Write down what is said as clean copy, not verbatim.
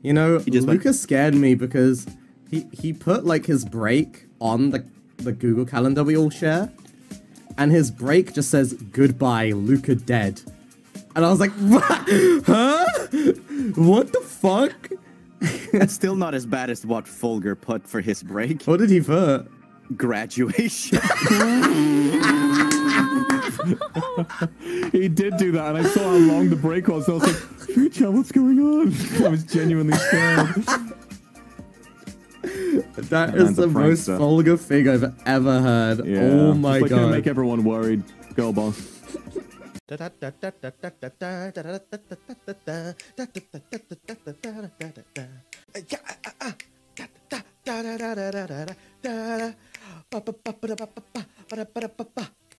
You know, just Lucas scared me because he put like his break on the Google Calendar we all share, and his break just says goodbye, Luca dead. And I was like, what? Huh? What the fuck? That's still not as bad as what Fulgur put for his break. What did he put? Graduation. He did do that, and I saw how long the break was. So I was like, Future, what's going on? I was genuinely scared. That is the most vulgar thing I've ever heard. Yeah. Oh my god. Gonna make everyone worried. Go, boss.